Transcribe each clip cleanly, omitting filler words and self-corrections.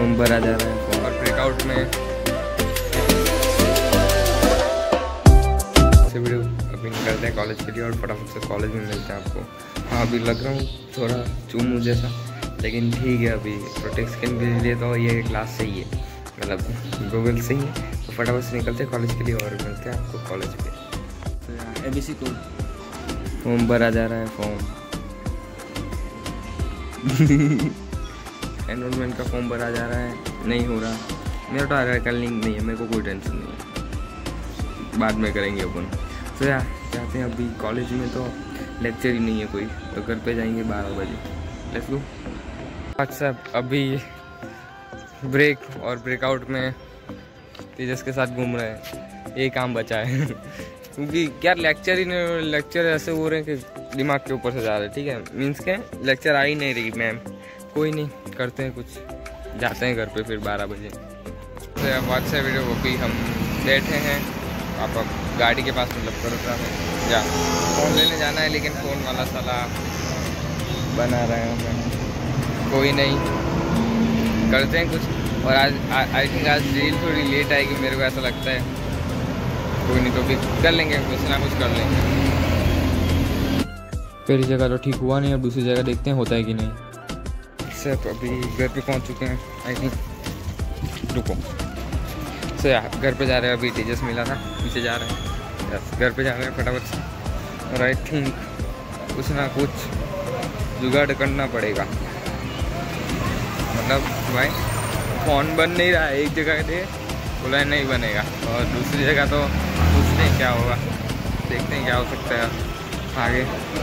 Form भरा जा रहा है और ब्रेकआउट में से वीडियो अभी निकलते हैं कॉलेज के लिए और फटाफट से कॉलेज में मिलते हैं आपको। हाँ अभी लग रहा हूँ थोड़ा चूमू जैसा, लेकिन ठीक है। अभी प्रोटेक्शन के लिए तो ये क्लास सही है, मतलब गूगल सही है। तो फटाफट से निकलते हैं कॉलेज के लिए और मिलते हैं आपको कॉलेज पे। तो ABC कोड फॉर्म भरा जा रहा है, फॉर्म एनरोलमेंट का फॉर्म भरा जा रहा है, नहीं हो रहा। मेरा तो आधार कार्ड लिंक नहीं है, मेरे को कोई टेंशन नहीं है, बाद में करेंगे अपन। तो यार जाते हैं अभी कॉलेज में, तो लेक्चर ही नहीं है कोई, तो घर पे जाएंगे 12 बजे। Let's go. अच्छा अभी ब्रेक और ब्रेकआउट में तेजस के साथ घूम रहे हैं, ये काम बचा है क्योंकि क्या लेक्चर ही नहीं, लेक्चर ऐसे हो रहे हैं कि दिमाग के ऊपर से जा रहे हैं। ठीक है, मीन्स के लेक्चर आ ही नहीं रही मैम। कोई नहीं, करते हैं कुछ, जाते हैं घर पे फिर 12 बजे। तो आज से वीडियो वो भी हम बैठे हैं, पापा गाड़ी के पास मतलब कर रहा है जा फ़ोन लेने जाना है, लेकिन फ़ोन वाला साला बना रहे हैं। कोई नहीं, करते हैं कुछ। और आज आई थिंक आज रील थोड़ी लेट आएगी, मेरे को ऐसा लगता है। कोई नहीं, तो भी कर लेंगे, कुछ ना कुछ कर लेंगे। पहली जगह तो ठीक हुआ नहीं, अब दूसरी जगह देखते हैं होता है कि नहीं। सर तो अभी घर पे पहुंच चुके हैं आई थिंक। रुको सर यार, घर पे जा रहे हैं। अभी तेजस मिला था, पीछे जा रहे हैं। यस, घर पे जा रहे हैं फटाफट से। और आई थिंक कुछ ना कुछ जुगाड़ करना पड़ेगा, मतलब भाई फ़ोन बन नहीं रहा है। एक जगह से बोला नहीं बनेगा और दूसरी जगह तो पूछते हैं क्या होगा, देखते हैं क्या हो सकता है आगे।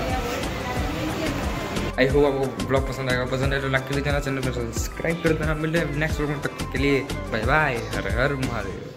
आई होप आपको ब्लॉग पसंद आएगा। पसंद है तो लाइक कर देना, चैनल पर सब्सक्राइब कर देना। मिलते हैं नेक्स्ट ब्लॉग में, तक के लिए बाय बाय, हर हर महादेव।